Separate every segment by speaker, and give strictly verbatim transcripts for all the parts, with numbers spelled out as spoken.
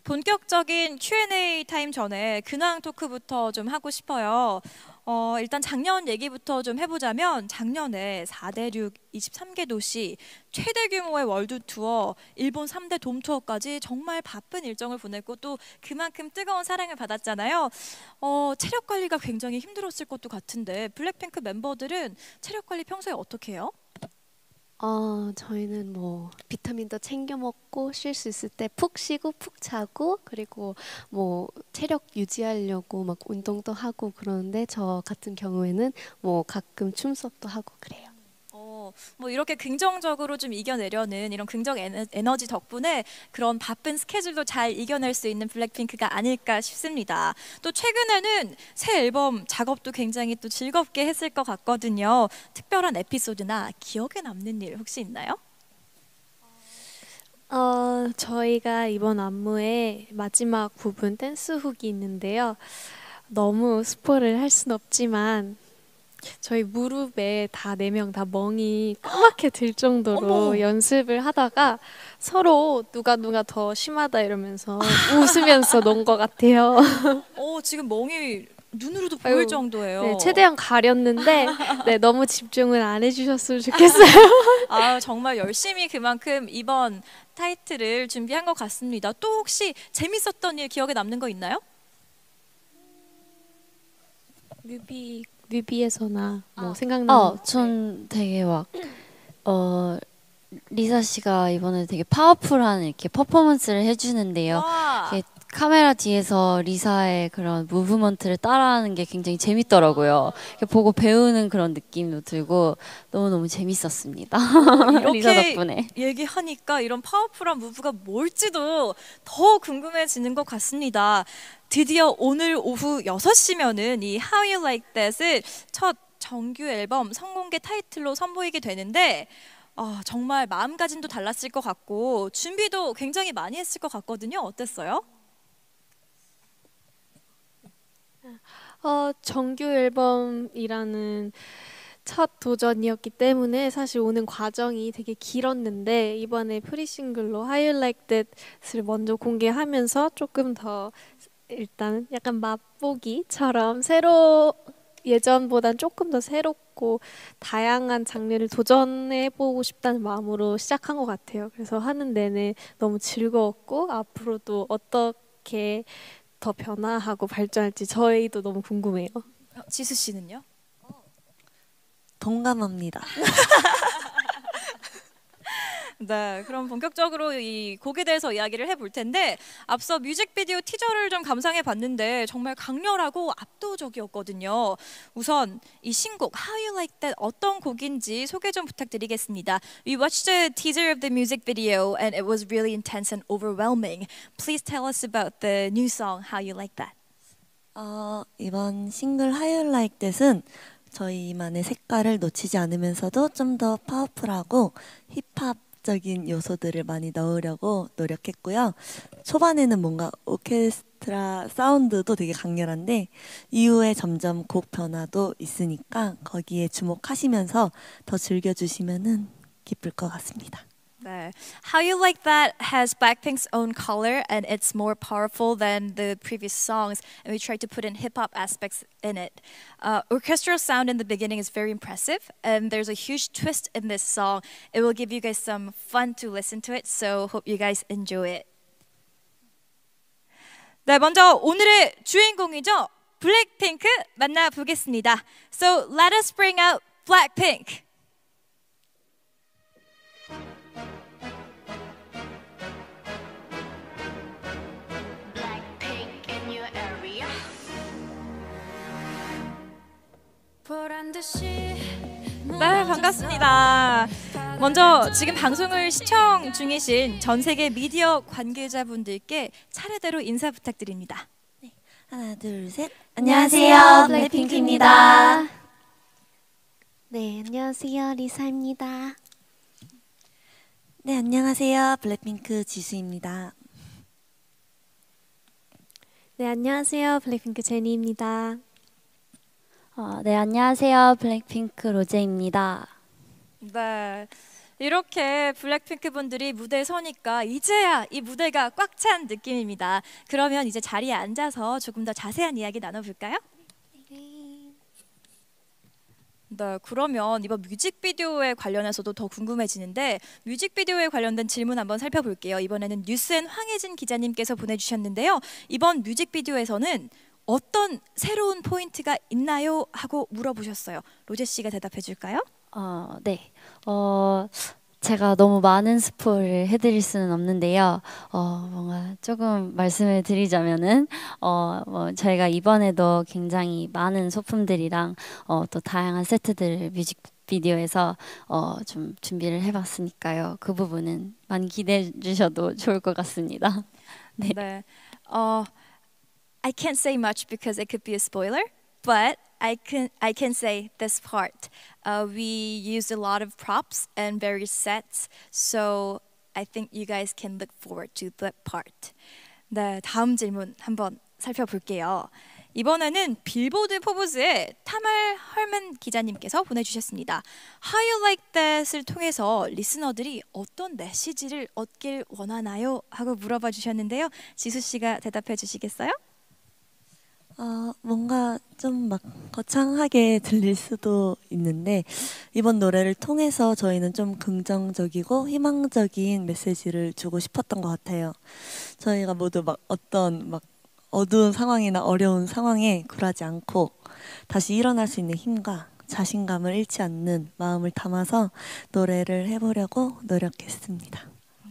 Speaker 1: 본격적인 큐 앤 에이 타임 전에 근황 토크부터 좀 하고 싶어요. 어, 일단 작년 얘기부터 좀 해보자면 작년에 사 대륙 이십삼 개 도시 최대 규모의 월드 투어, 일본 삼 대 돔 투어까지 정말 바쁜 일정을 보냈고 또 그만큼 뜨거운 사랑을 받았잖아요. 어, 체력 관리가 굉장히 힘들었을 것도 같은데 블랙핑크 멤버들은 체력 관리 평소에 어떻게 해요?
Speaker 2: 어, 저희는 뭐 비타민도 챙겨 먹고 쉴 수 있을 때 푹 쉬고 푹 자고 그리고 뭐 체력 유지하려고 막 운동도 하고 그러는데 저 같은 경우에는 뭐 가끔 춤 수업도 하고 그래요.
Speaker 1: 어, 뭐 이렇게 긍정적으로 좀 이겨내려는 이런 긍정 에너- 에너지 덕분에 그런 바쁜 스케줄도 잘 이겨낼 수 있는 블랙핑크가 아닐까 싶습니다. 또 최근에는 새 앨범 작업도 굉장히 또 즐겁게 했을 것 같거든요. 특별한 에피소드나 기억에 남는 일 혹시 있나요?
Speaker 3: 어, 저희가 이번 안무의 마지막 부분 댄스 훅이 있는데요. 너무 스포를 할 순 없지만 저희 무릎에 다 네 명 다 멍이 까맣게 들 정도로
Speaker 1: 어머!
Speaker 3: 연습을 하다가 서로 누가 누가 더 심하다 이러면서 웃으면서 논 것 같아요.
Speaker 1: 어, 지금 멍이 눈으로도 보일
Speaker 3: 아유,
Speaker 1: 정도예요.
Speaker 3: 네, 최대한 가렸는데 네, 너무 집중을 안 해주셨으면 좋겠어요.
Speaker 1: 아, 정말 열심히 그만큼 이번 타이틀을 준비한 것 같습니다. 또 혹시 재밌었던 일 기억에 남는 거 있나요?
Speaker 3: 뮤비 뮤비에서나 뭐
Speaker 2: 아,
Speaker 3: 생각나는
Speaker 4: 어, 전 되게 막, 어, 리사 씨가 이번에 되게 파워풀한 이렇게 퍼포먼스를 해주는데요.
Speaker 1: 와,
Speaker 4: 이게 카메라 뒤에서 리사의 그런 무브먼트를 따라하는 게 굉장히 재밌더라고요. 이렇게 보고 배우는 그런 느낌도 들고 너무너무 재밌었습니다. 리사
Speaker 1: 이렇게
Speaker 4: 덕분에.
Speaker 1: 얘기하니까 이런 파워풀한 무브가 뭘지도 더 궁금해지는 것 같습니다. 드디어 오늘 오후 여섯 시면은 이 How You Like That을 첫 정규 앨범 선공개 타이틀로 선보이게 되는데 아, 정말 마음가짐도 달랐을 것 같고 준비도 굉장히 많이 했을 것 같거든요. 어땠어요?
Speaker 3: 어, 정규 앨범이라는 첫 도전이었기 때문에 사실 오는 과정이 되게 길었는데 이번에 프리싱글로 How You Like That을 먼저 공개하면서 조금 더 일단 약간 맛보기처럼 새로 예전보단 조금 더 새롭고 다양한 장르를 도전해보고 싶다는 마음으로 시작한 것 같아요. 그래서 하는 내내 너무 즐거웠고 앞으로도 어떻게 더 변화하고 발전할지 저희도 너무 궁금해요.
Speaker 1: 어, 지수 씨는요?
Speaker 5: 동감합니다.
Speaker 1: 네, 그럼 본격적으로 이 곡에 대해서 이야기를 해볼 텐데 앞서 뮤직비디오 티저를 좀 감상해 봤는데 정말 강렬하고 압도적이었거든요. 우선 이 신곡 How You Like That 어떤 곡인지 소개 좀 부탁드리겠습니다. We watched the teaser of the music video and it was really intense and overwhelming. Please tell us about the new song How You Like That.
Speaker 5: 어, 이번 싱글 How You Like That은 저희만의 색깔을 놓치지 않으면서도 좀 더 파워풀하고 힙합적인 요소들을 많이 넣으려고 노력했고요. 초반에는 뭔가 오케스트라 사운드도 되게 강렬한데 이후에 점점 곡 변화도 있으니까 거기에 주목하시면서 더 즐겨주시면 기쁠 것 같습니다.
Speaker 1: 네. How You Like That has Blackpink's own color and it's more powerful than the previous songs and we tried to put in hip hop aspects in it. Uh, orchestral sound in the beginning is very impressive and there's a huge twist in this song. It will give you guys some fun to listen to it, so hope you guys enjoy it. 네, 먼저 오늘의 주인공이죠. 블랙핑크 만나보겠습니다. So let us bring out Blackpink. 네, 반갑습니다. 먼저 지금 방송을 시청 중이신 전 세계 미디어 관계자분들께 차례대로 인사 부탁드립니다.
Speaker 5: 하나, 둘, 셋.
Speaker 4: 안녕하세요, 블랙핑크입니다.
Speaker 2: 네, 안녕하세요. 리사입니다.
Speaker 5: 네, 안녕하세요. 블랙핑크 지수입니다.
Speaker 3: 네, 안녕하세요. 블랙핑크 제니입니다.
Speaker 4: 어, 네, 안녕하세요. 블랙핑크 로제입니다.
Speaker 1: 네. 이렇게 블랙핑크 분들이 무대에 서니까 이제야 이 무대가 꽉 찬 느낌입니다. 그러면 이제 자리에 앉아서 조금 더 자세한 이야기 나눠볼까요? 네, 그러면 이번 뮤직비디오에 관련해서도 더 궁금해지는데 뮤직비디오에 관련된 질문 한번 살펴볼게요. 이번에는 뉴스엔 황혜진 기자님께서 보내주셨는데요. 이번 뮤직비디오에서는 어떤 새로운 포인트가 있나요? 하고 물어보셨어요. 로제 씨가 대답해 줄까요?
Speaker 4: 어, 네. 어, 제가 너무 많은 스포를 해드릴 수는 없는데요. 어, 뭔가 조금 말씀을 드리자면은, 어, 뭐 저희가 이번에도 굉장히 많은 소품들이랑 어, 또 다양한 세트들을 뮤직비디오에서 어, 좀 준비를 해봤으니까요. 그 부분은 많이 기대해 주셔도 좋을 것 같습니다. 네.
Speaker 1: 네. 어, I can't say much because it could be a spoiler, but I can I can say this part. Uh, we used a lot of props and various sets, so I think you guys can look forward to that part. 네, 다음 질문 한번 살펴볼게요. 이번에는 빌보드 포브스의 타말 헐맨 기자님께서 보내주셨습니다. How You Like That을 통해서 리스너들이 어떤 메시지를 얻길 원하나요? 하고 물어봐 주셨는데요. 지수 씨가 대답해 주시겠어요?
Speaker 5: 어, 뭔가 좀 막 거창하게 들릴 수도 있는데 이번 노래를 통해서 저희는 좀 긍정적이고 희망적인 메시지를 주고 싶었던 것 같아요. 저희가 모두 막 어떤 막 어두운 상황이나 어려운 상황에 굴하지 않고 다시 일어날 수 있는 힘과 자신감을 잃지 않는 마음을 담아서 노래를 해보려고 노력했습니다.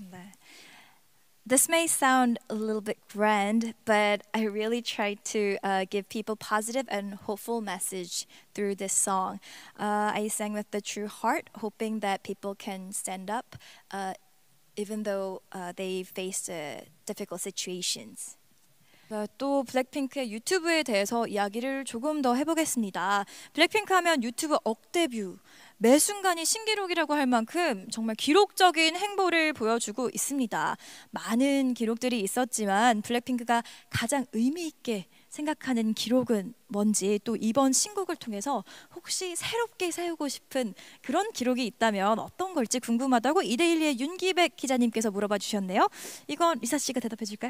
Speaker 1: This may sound a little bit grand, but I really tried to uh, give people positive and hopeful message through this song. Uh, I sang with the true heart, hoping that people can stand up, uh, even though uh, they faced uh, difficult situations. 네, 또 블랙핑크의 유튜브에 대해서 이야기를 조금 더 해보겠습니다. 블랙핑크 하면 유튜브 억대 뷰, 매 순간이 신기록이라고 할 만큼 정말 기록적인 행보를 보여주고 있습니다. 많은 기록들이 있었지만 블랙핑크가 가장 의미 있게 생각하는 기록은 뭔지, 또 이번 신곡을 통해서 혹시 새롭게 세우고 싶은 그런 기록이 있다면 어떤 걸지 궁금하다고 이데일리의 윤기백 기자님께서 물어봐 주셨네요. 이건 리사 씨가 대답해 줄까요?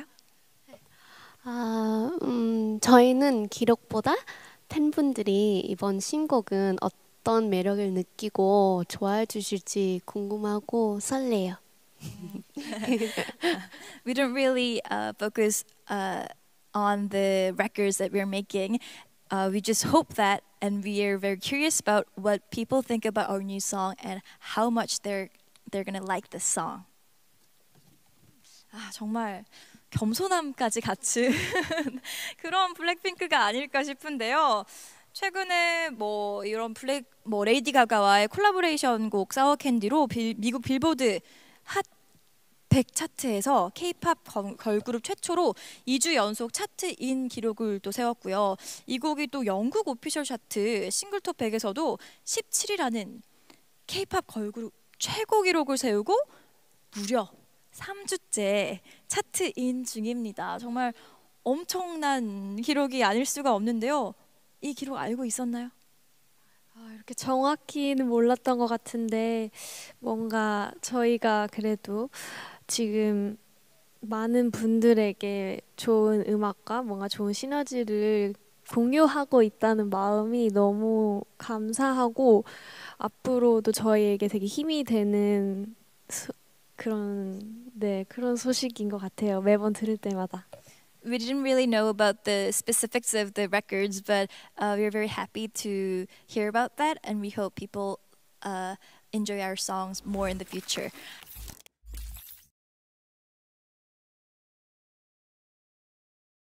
Speaker 2: 아, 음, 저희는 기록보다 팬분들이 이번 신곡은 어떤 매력을 느끼고 좋아해 주실지 궁금하고 설레요.
Speaker 1: We don't really uh, focus uh, on the records that we're making. Uh, we just hope that, and we are very curious about what people think about our new song and how much they're they're gonna like this song. 아, 정말 겸손함까지 갖춘 그런 블랙핑크가 아닐까 싶은데요. 최근에 뭐 이런 블랙 뭐 레이디 가가와의 콜라보레이션 곡 사워 캔디로 빌, 미국 빌보드 핫 백 차트에서 K-팝 걸그룹 최초로 이 주 연속 차트인 기록을 또 세웠고요. 이 곡이 또 영국 오피셜 차트 싱글톱 백에서도 십칠 위라는 K-팝 걸그룹 최고 기록을 세우고 무려 삼 주째 차트인 중입니다. 정말 엄청난 기록이 아닐 수가 없는데요. 이 기록 알고 있었나요?
Speaker 3: 아, 이렇게 정확히는 몰랐던 것 같은데 뭔가 저희가 그래도 지금 많은 분들에게 좋은 음악과 뭔가 좋은 시너지를 공유하고 있다는 마음이 너무 감사하고 앞으로도 저희에게 되게 힘이 되는 소, 그런 네 그런 소식인 것 같아요. 매번 들을 때마다.
Speaker 1: We didn't really know about the specifics of the records, but uh, we are very happy to hear about that, and we hope people uh, enjoy our songs more in the future.